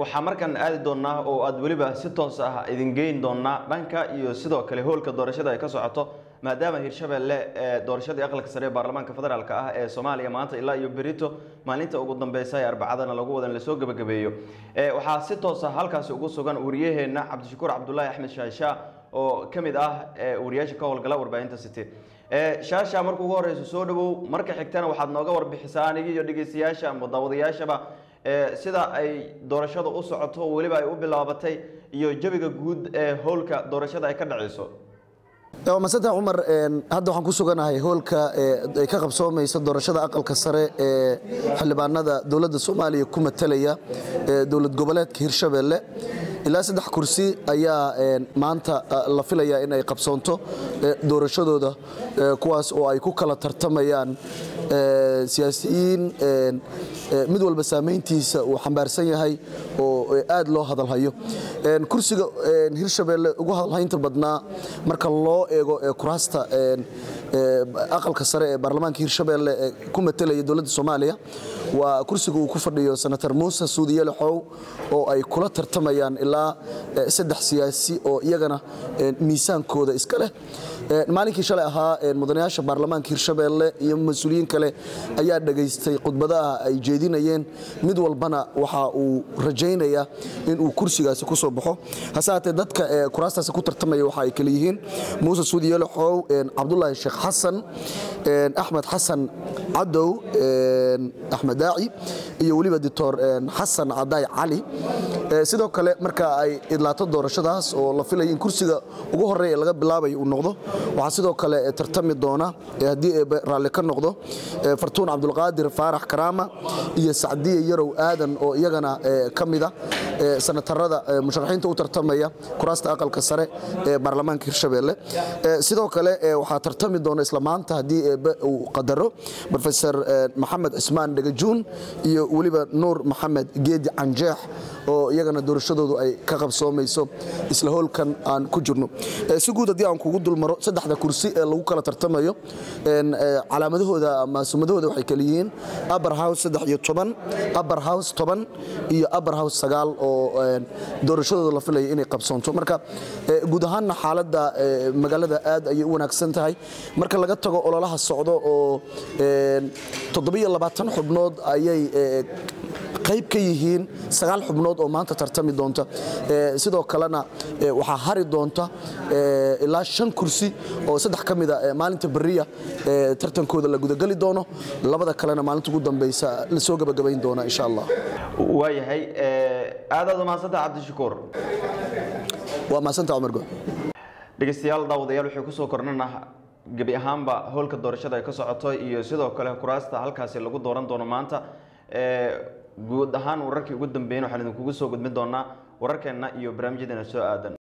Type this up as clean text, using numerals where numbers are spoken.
waxaa markan aadi doonaa oo aad waliba si toos ah idin geyn doonaa dhanka iyo sidoo kale hoolka doorashada ay ka socoto maadaama Hirshabelle doorashadii aqalka sare ee baarlamaanka federaalka ah ee Soomaaliya maanta ilaa iyo berito maalinta ugu dambeysay ee arbacadana lagu wadan la soo gabagabeeyo waxaa si toos ah halkaas ugu sugan wariyaheena Cabdishakuur Cabdullaahi Axmed Shaasha oo kamid ah wariyaasha ka howlgala warbaahinta City shaasha markuu ugu horeyso soo dhawow marka xigtana waxaad nooga warbixisaa aniga iyo dhageystayaasha ama daawadayaashaba sida ay doorashada u socoto waliba ay u bilaabatay iyo jawiga guud ee hoolka doorashada ay ka dhacayso masada Umar hadda waxaan ku suganahay hoolka ay ka qabsoomayso doorashada aqalka sare ee xildhibaanada dawladda Soomaaliya ku matalaya dawlad goboleedka Hirshabelle ilaa 3 kursi ayaa maanta la filayaa in ay qabsoonto doorashadooda kuwaas oo ay ku kala tartamayaan siyaasiyiin mid walba saameyntiisa uu xambaarsan yahay oo aad loo hadal hayo kursiga Hirshabelle ugu hadalhaynta badnaa marka loo eego kuraasta aqalka sare ee baarlamaanka Hirshabelle ku matalaya dawladda Soomaaliya waa kursiga uu ku fadhiyo senator Muuse Suudi Yalaxow oo ay kula tartamayaan ilaa 3 siyaasi oo iyagana miisaankooda iska leh maalinkii shalay ahaa mudanayaasha baarlamaanka Hirshabelle iyo mas'uuliyiin kale ayaa dhageystay khudbadaha ay jeedinayeen mid walbana waxa uu rajaynayaa in uu kursigaasi ku soo baxo hasaatee dadka kuraastaas ku tartamaya waxa ay kala yihiin Muuse Suudi Yalaxow Cabdullaahi Sheekh Xasan Axmed Xasan Cadow Axmed Daaci iyo waliba Dr. Xasan Caday Cali sidoo kale marka ay idlaato doorashadaas oo la filayo in kursiga ugu horeeya laga bilaabayo uu noqdo waxa sidoo kale tartami doona hadii raali ka noqdo Fartuun Cabdulqaadir Faarax Karaama iyo Sacdiye Yarow Aadan oo iyagana kamida senatarada musharaxiinta u tartamaya kuraasta aqalka sare ee baarlamaanka Hirshabelle sidoo kale waxa tartami doona isla maanta hadii uu qadaro Professor Maxamed Ismaan Dhagajuun iyo waliba Nuur Maxamed Geedi Canjeex oo iyagana doorashadoodu ay ka qabsoomayso isla hoolkan aan ku jirno si guud hadii aan kugu dulmaro 3 kursi ee lagu kala tartamayo calaamadahooda ama sumadahooda waxay kala yihiin Upper House 13 Upper House 10 iyo Upper House 9 oo doorashadooda la filayo inay qabsoonto marka guud ahaan xaaladda magaalada aad ay u wanaagsan tahay marka laga tago ololaha socdo oo 27 xubnood ayay qayb ka yihiin 9 xubnood oo maanta tartami doonta sidoo kalena waxa hari doonta ilaa 5 kursi oo 3 kamida maalinta bariya tartankooda la gudagali doono labada kalena maalinta ugu dambaysa la soo gabagabayn doona insha Allah waayahay aad maasanta Cabdishakuur waa maasanta Umar Go dhageystayaal daawadayaal waxay ku soo kornana gabi ahaanba hoolka doorashada ay ka socoto iyo sidoo kale kuraasta halkaas lagu dooran doono maanta guud ahaan wararkii ugu dambeeyay waxaan idin kugu soo gudbin doonaa wararkeena iyo barnaamijyadeena soo aadan